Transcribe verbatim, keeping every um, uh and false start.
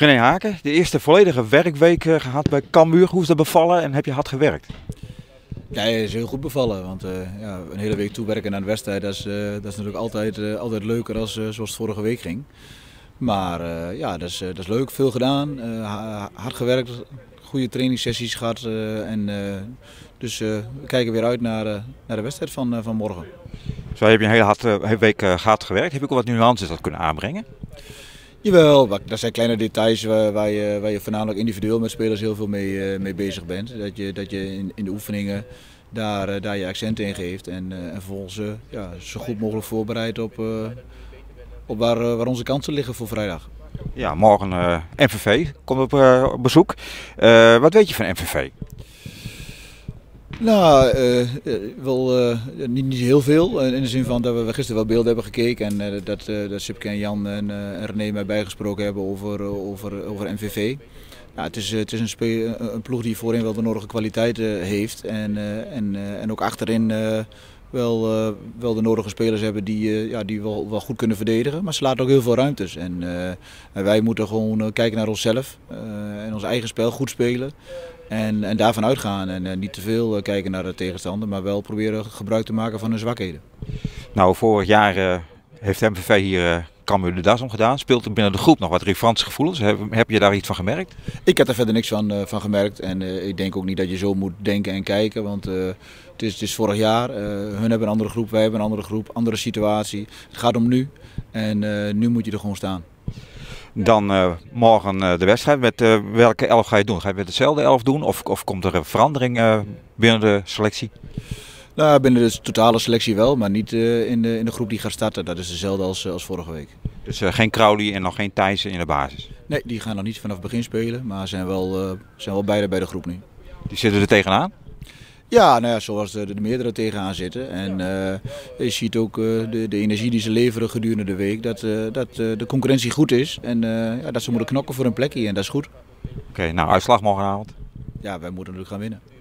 René Haken, de eerste volledige werkweek uh, gehad bij Cambuur. Hoe is dat bevallen en heb je hard gewerkt? Ja, het is heel goed bevallen, want uh, ja, een hele week toewerken aan de wedstrijd, dat is, uh, dat is natuurlijk altijd, uh, altijd leuker dan uh, zoals het vorige week ging. Maar uh, ja, dat is, uh, dat is leuk, veel gedaan, uh, hard gewerkt, goede trainingssessies gehad. Uh, en, uh, dus uh, we kijken weer uit naar, uh, naar de wedstrijd van, uh, van morgen. Zo heb je een hele harde week uh, hard gewerkt. Heb je ook wat nuances dat kunnen aanbrengen? Jawel, dat zijn kleine details waar, waar, je, waar je voornamelijk individueel met spelers heel veel mee, uh, mee bezig bent. Dat je, dat je in, in de oefeningen daar, uh, daar je accent in geeft en, uh, en vervolgens uh, ja, zo goed mogelijk voorbereid op, uh, op waar, uh, waar onze kansen liggen voor vrijdag. Ja, morgen uh, M V V komt op, uh, op bezoek. Uh, wat weet je van M V V? Nou, uh, wel, uh, niet, niet heel veel. In de zin van dat we gisteren wel beelden hebben gekeken en uh, dat, uh, dat Sipke en Jan en, uh, en René mij bijgesproken hebben over, uh, over, over M V V. Ja, het is, het is een, spe een ploeg die voorin wel de nodige kwaliteit uh, heeft en, uh, en, uh, en ook achterin uh, wel, uh, wel de nodige spelers hebben die, uh, ja, die wel, wel goed kunnen verdedigen. Maar ze laten ook heel veel ruimtes en, uh, en wij moeten gewoon uh, kijken naar onszelf uh, en ons eigen spel goed spelen. En, en daarvan uitgaan en uh, niet te veel uh, kijken naar de tegenstander, maar wel proberen gebruik te maken van hun zwakheden. Nou, vorig jaar uh, heeft M V V hier uh, Cambuur de das om gedaan. Speelt er binnen de groep nog wat revanche gevoelens? Heb, heb je daar iets van gemerkt? Ik heb er verder niks van, uh, van gemerkt en uh, ik denk ook niet dat je zo moet denken en kijken, want uh, het, is, het is vorig jaar. Uh, hun hebben een andere groep, wij hebben een andere groep, andere situatie. Het gaat om nu en uh, nu moet je er gewoon staan. Dan uh, morgen uh, de wedstrijd. Met uh, welke elf ga je doen? Ga je met dezelfde elf doen of, of komt er een verandering uh, binnen de selectie? Nou, binnen de totale selectie wel, maar niet uh, in, de, in de groep die gaat starten. Dat is dezelfde als, als vorige week. Dus uh, geen Crowley en nog geen Thijssen in de basis? Nee, die gaan nog niet vanaf het begin spelen, maar zijn wel, uh, zijn wel beide bij de groep nu. Die zitten er tegenaan? Ja, nou ja, zoals de, de meerdere tegenaan zitten. En uh, je ziet ook uh, de, de energie die ze leveren gedurende de week, dat, uh, dat uh, de concurrentie goed is en uh, ja, dat ze moeten knokken voor een plekje en dat is goed. Oké, okay, nou uitslag morgenavond? Ja, wij moeten natuurlijk gaan winnen.